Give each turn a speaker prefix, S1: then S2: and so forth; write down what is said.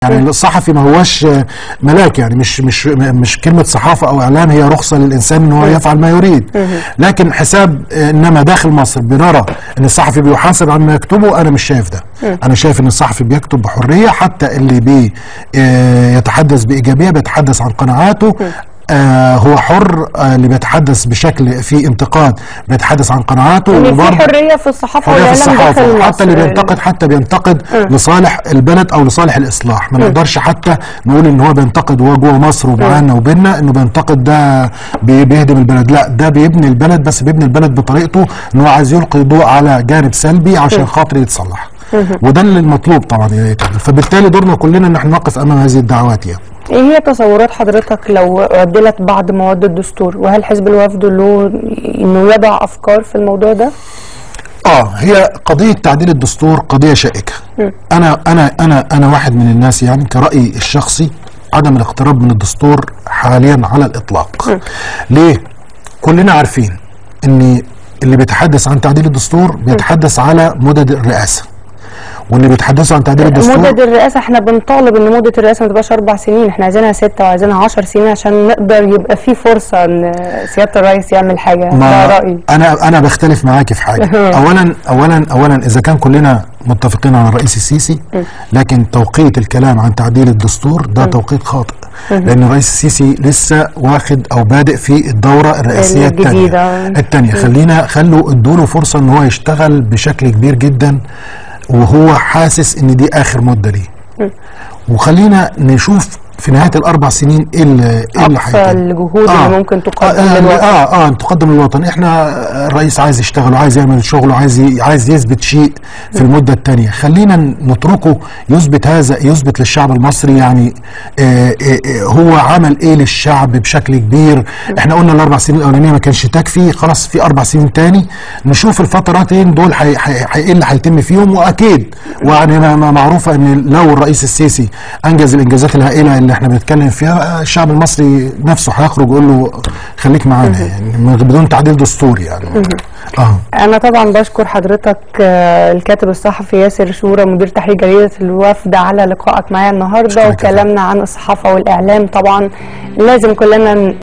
S1: يعني الصحفي ما هوش ملاك، يعني مش كلمه صحافه او اعلام هي رخصه للانسان ان هو يفعل ما يريد، لكن حساب انما داخل مصر بنرى ان الصحفي بيحاسب عما يكتبه. انا مش شايف ده. انا شايف ان الصحفي بيكتب بحريه، حتى اللي يتحدث بايجابيه بيتحدث عن قناعاته. هو حر. اللي بيتحدث بشكل فيه انتقاد بيتحدث عن قناعاته.
S2: يعني في حريه في الصحافه والاعلام داخل
S1: حتى اللي بينتقد بينتقد لصالح البلد او لصالح الاصلاح. ما نقدرش حتى نقول ان هو بينتقد وهو جوه مصر ومعانا وبيننا انه بينتقد ده بيهدم البلد. لا، ده بيبني البلد، بس بيبني البلد بطريقته، ان هو عايز يلقي ضوء على جانب سلبي عشان خاطر يتصلح. وده اللي المطلوب طبعا. فبالتالي دورنا كلنا ان احنا نقف امام هذه الدعوات. يعني
S2: ايه هي تصورات حضرتك لو عدلت بعض مواد الدستور؟ وهل حزب الوفد له انه يضع افكار في الموضوع ده؟
S1: هي قضيه تعديل الدستور قضيه شائكه. انا واحد من الناس، يعني كرأيي الشخصي عدم الاقتراب من الدستور حاليا على الاطلاق. ليه؟ كلنا عارفين ان اللي بيتحدث عن تعديل الدستور بيتحدث على مدد الرئاسه، واللي بيتحدثوا عن تعديل الدستور
S2: مدة الرئاسة احنا بنطالب ان مدة الرئاسة ما تبقاش 4 سنين، احنا عايزينها 6 وعايزينها 10 سنين عشان نقدر يبقى في فرصة ان سيادة الرئيس يعمل حاجة. ده رأيي.
S1: انا بختلف معاكي في حاجة. اولا اذا كان كلنا متفقين على الرئيس السيسي، لكن توقيت الكلام عن تعديل الدستور ده توقيت خاطئ، لان الرئيس السيسي لسه واخد او بادئ في الدورة الرئاسية الثانية. خلوا ادوله فرصة ان هو يشتغل بشكل كبير جدا، وهو حاسس ان دي اخر مده ليه. وخلينا نشوف في نهايه ال4 سنين ايه اللي
S2: اقصى الجهود اللي ممكن تقدم للوطن.
S1: تقدم للوطن. احنا الرئيس عايز يشتغل وعايز يعمل شغل وعايز يثبت شيء في المده الثانيه. خلينا نتركه يثبت للشعب المصري، يعني هو عمل ايه للشعب بشكل كبير. احنا قلنا ال4 سنين الاولانيه ما كانش تكفي، خلاص في 4 سنين تاني نشوف الفترتين دول ايه اللي هيتم فيهم. واكيد يعني معروفه ان لو الرئيس السيسي انجز الانجازات الهائله اللي احنا بنتكلم فيها، الشعب المصري نفسه هيخرج يقول له خليك معانا، يعني بدون تعديل دستوري. يعني
S2: انا طبعا بشكر حضرتك الكاتب الصحفي ياسر شورى مدير تحرير جريدة الوفد على لقائك معايا النهارده، وكلامنا عن الصحافة والاعلام. طبعا لازم كلنا